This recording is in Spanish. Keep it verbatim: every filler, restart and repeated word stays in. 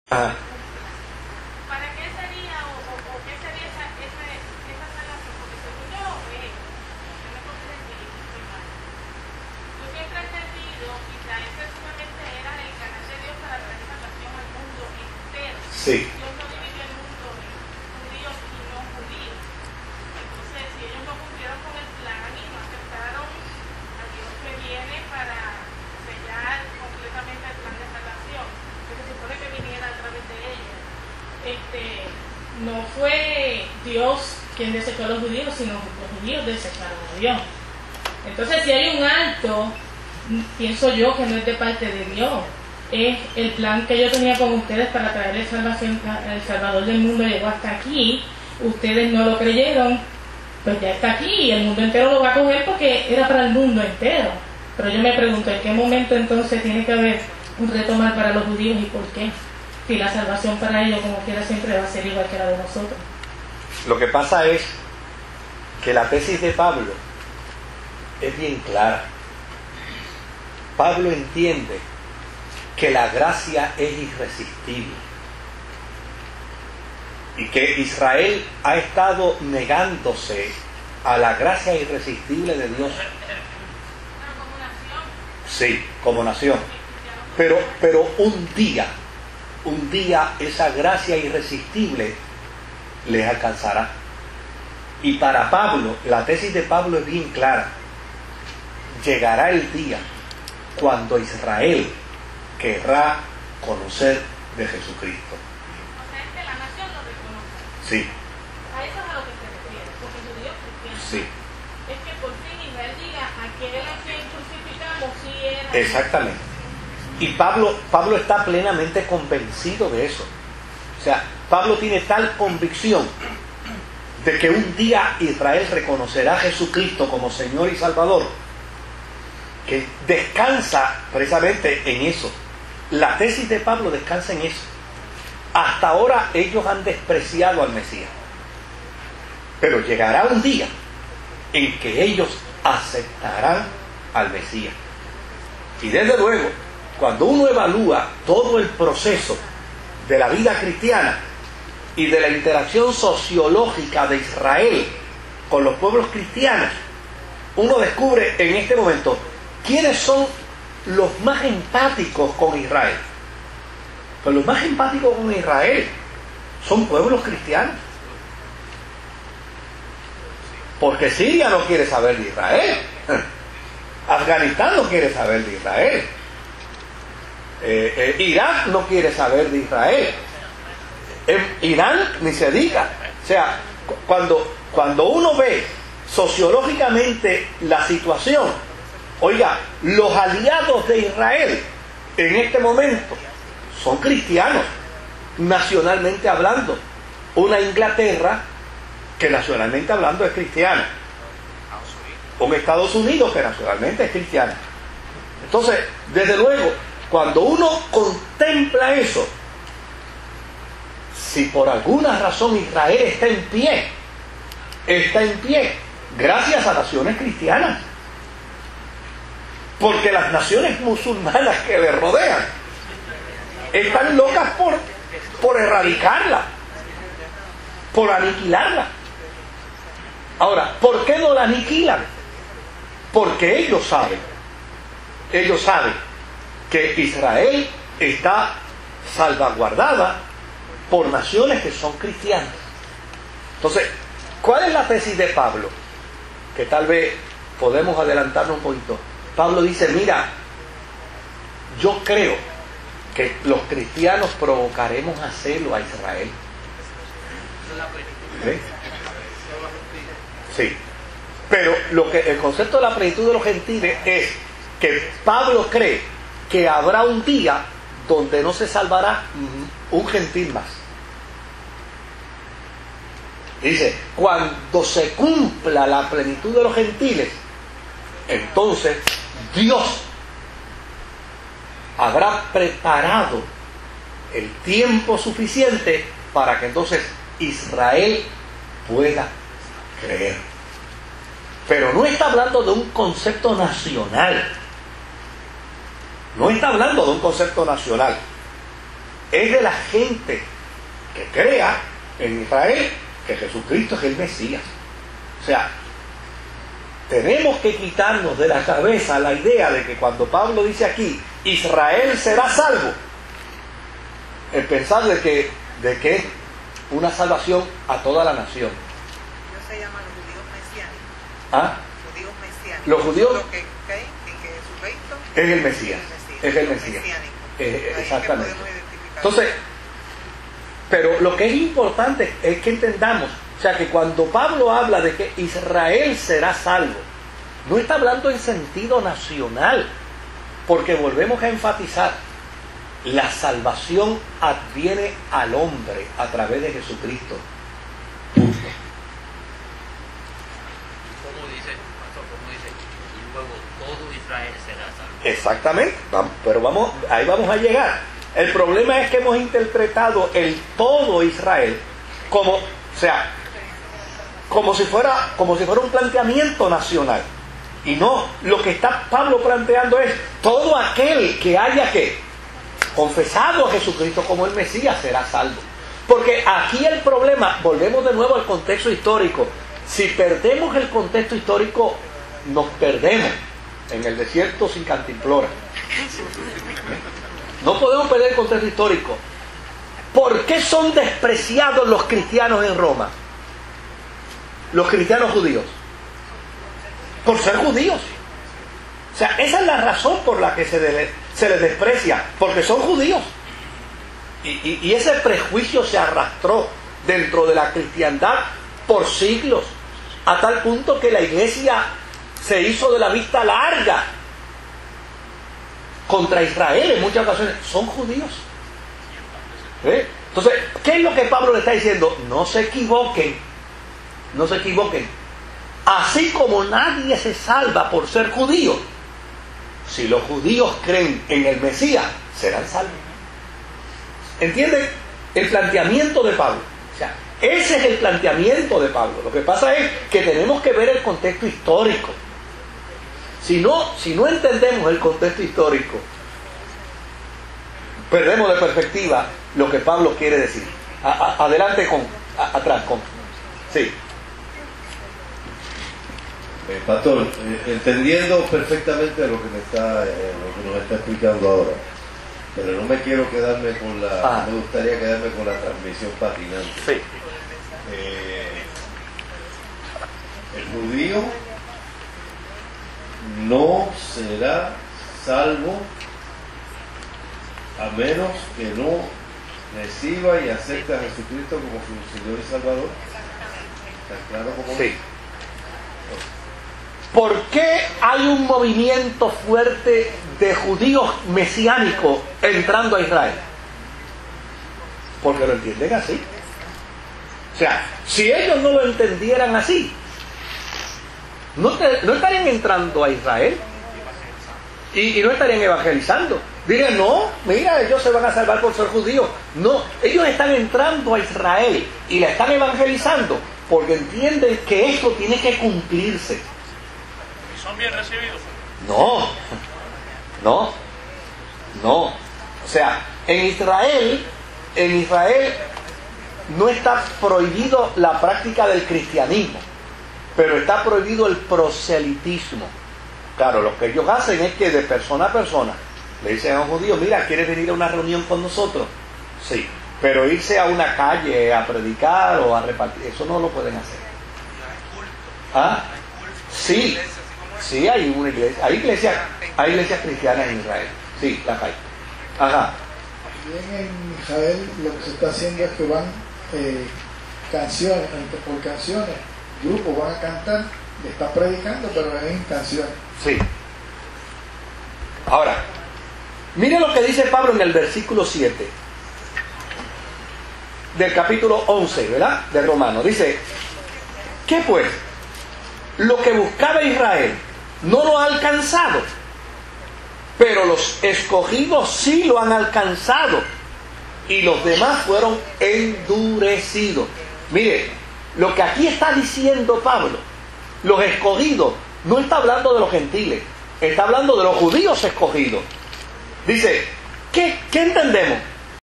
Ah. ¿Para qué sería o, o, o qué sería esa, esa, esa salvación? Porque según yo lo veo, yo me considero que yo estoy mal. Yo siempre he entendido que Israel precisamente era el canal de Dios para traer salvación al mundo entero. Sí. Dios no dividió el mundo en judíos y no judíos. Entonces, si ellos no cumplieron con el plan y no aceptaron a Dios que viene para sellar completamente el plan de salvación, que se supone que viniera a través de ellos, este, no fue Dios quien desechó a los judíos, sino los judíos desecharon a Dios. Entonces, si hay un alto, pienso yo que no es de parte de Dios, es el plan que yo tenía con ustedes para traer salvación, el Salvador del mundo llegó hasta aquí, ustedes no lo creyeron, pues ya está aquí y el mundo entero lo va a coger porque era para el mundo entero. Pero yo me pregunto, ¿en qué momento entonces tiene que haber un retomar para los judíos y por qué? Si la salvación para ellos, como quiera, siempre va a ser igual que la de nosotros. Lo que pasa es que la tesis de Pablo es bien clara. Pablo entiende que la gracia es irresistible y que Israel ha estado negándose a la gracia irresistible de Dios. Como nación. Sí, como nación. Pero, pero un día, un día esa gracia irresistible les alcanzará. Y para Pablo, la tesis de Pablo es bien clara. Llegará el día cuando Israel querrá conocer de Jesucristo. O sea, es que la nación lo reconoce. Sí, A eso es a lo que se refiere, porque judíos cristianos. sí, Es que por fin Israel diga, aquel a quien crucificamos sí era. exactamente. Y Pablo, Pablo está plenamente convencido de eso. O sea, Pablo tiene tal convicción de que un día Israel reconocerá a Jesucristo como Señor y Salvador, que descansa precisamente en eso. La tesis de Pablo descansa en eso. Hasta ahora ellos han despreciado al Mesías, pero llegará un día en que ellos aceptarán al Mesías. Y desde luego, cuando uno evalúa todo el proceso de la vida cristiana y de la interacción sociológica de Israel con los pueblos cristianos, uno descubre en este momento quiénes son los más empáticos con Israel. Pues los más empáticos con Israel son pueblos cristianos. Porque Siria no quiere saber de Israel. Afganistán no quiere saber de Israel. Eh, eh, Irak no quiere saber de Israel. En Irán ni se diga. O sea, cuando, cuando uno ve sociológicamente la situación, oiga, los aliados de Israel en este momento son cristianos, nacionalmente hablando. Una Inglaterra que nacionalmente hablando es cristiana. Un Estados Unidos que nacionalmente es cristiana. Entonces, desde luego, cuando uno contempla eso, si por alguna razón Israel está en pie, está en pie gracias a naciones cristianas. Porque las naciones musulmanas que le rodean están locas por, por erradicarla, por aniquilarla. Ahora, ¿por qué no la aniquilan? Porque ellos saben, ellos saben que Israel está salvaguardada por naciones que son cristianas. Entonces, ¿cuál es la tesis de Pablo? Que tal vez podemos adelantarnos un poquito. Pablo dice, mira, yo creo que los cristianos provocaremos a celo a Israel. ¿Sí? Sí. Pero lo que, el concepto de la plenitud de los gentiles es que Pablo cree que habrá un día donde no se salvará un gentil más. Dice, cuando se cumpla la plenitud de los gentiles, entonces Dios habrá preparado el tiempo suficiente para que entonces Israel pueda creer. Pero no está hablando de un concepto nacional. No está hablando de un concepto nacional. es de la gente que crea en Israel que Jesucristo es el Mesías. O sea, tenemos que quitarnos de la cabeza la idea de que cuando Pablo dice aquí, Israel será salvo, el pensar de que, de que es una salvación a toda la nación. Ellos se llaman los judíos mesiánicos. ¿Ah? Judíos mesiánicos. Los judíos Los que creen en que Jesucristo es el Mesías. Es el Mesías. Eh, exactamente. Entonces, pero lo que es importante es que entendamos, o sea, que cuando Pablo habla de que Israel será salvo, no está hablando en sentido nacional, porque volvemos a enfatizar, la salvación adviene al hombre a través de Jesucristo. Punto. ¿Cómo dice, pastor, cómo dice? Y luego todo Israel será salvo. Exactamente, vamos, pero vamos, ahí vamos a llegar. El problema es que hemos interpretado el todo Israel como, o sea, como si fuera, como si fuera un planteamiento nacional. Y no, lo que está Pablo planteando es todo aquel que haya que confesado a Jesucristo como el Mesías será salvo. Porque aquí el problema, volvemos de nuevo al contexto histórico. Si perdemos el contexto histórico, nos perdemos en el desierto sin cantimplora. No podemos perder el contexto histórico. ¿Por qué son despreciados los cristianos en Roma? Los cristianos judíos. Por ser judíos. O sea, esa es la razón por la que se, de, se les desprecia, porque son judíos. Y, y, y ese prejuicio se arrastró dentro de la cristiandad por siglos, a tal punto que la iglesia se hizo de la vista larga contra Israel en muchas ocasiones. Son judíos. ¿Eh? Entonces, ¿qué es lo que Pablo le está diciendo? No se equivoquen, no se equivoquen. Así como nadie se salva por ser judío, si los judíos creen en el Mesías, serán salvos. ¿Entienden? El planteamiento de Pablo. O sea, ese es el planteamiento de Pablo. Lo que pasa es que tenemos que ver el contexto histórico. Si no, si no entendemos el contexto histórico, perdemos de perspectiva lo que Pablo quiere decir. A, a, adelante con, a, atrás con. Sí. Eh, Pastor, eh, entendiendo perfectamente lo que me está, eh, lo que nos está explicando ahora, pero no me quiero quedarme con la, ah. me gustaría quedarme con la transmisión patinante. Sí. Eh, el judío no será salvo a menos que no reciba y acepte a Jesucristo como su Señor y Salvador. ¿Está claro cómo? Sí. ¿Por qué hay un movimiento fuerte de judíos mesiánicos entrando a Israel? Porque lo entienden así. O sea, si ellos no lo entendieran así, no, te, no estarían entrando a Israel y, y no estarían evangelizando. Dirían, no, mira, ellos se van a salvar por ser judíos. No, ellos están entrando a Israel y la están evangelizando porque entienden que esto tiene que cumplirse. ¿Son bien recibidos? No, no, no. O sea, en Israel, en Israel no está prohibido la práctica del cristianismo, pero está prohibido el proselitismo. Claro, lo que ellos hacen es que de persona a persona le dicen a un judío, mira, ¿quieres venir a una reunión con nosotros? Sí, pero irse a una calle a predicar o a repartir, eso no lo pueden hacer. ¿Ah? Sí. Sí, hay una iglesia, hay iglesias, hay iglesias cristianas en Israel. Sí, las hay. Ajá. Bien, en Israel lo que se está haciendo es que van eh, canciones, por canciones, grupos van a cantar, le están predicando, pero es en canciones. Sí. Ahora, mire lo que dice Pablo en el versículo siete del capítulo once, ¿verdad? De Romanos. Dice, ¿qué pues? Lo que buscaba Israel no lo ha alcanzado, pero los escogidos sí lo han alcanzado y los demás fueron endurecidos. Mire, lo que aquí está diciendo Pablo, los escogidos, no está hablando de los gentiles, está hablando de los judíos escogidos. Dice, ¿qué, qué entendemos?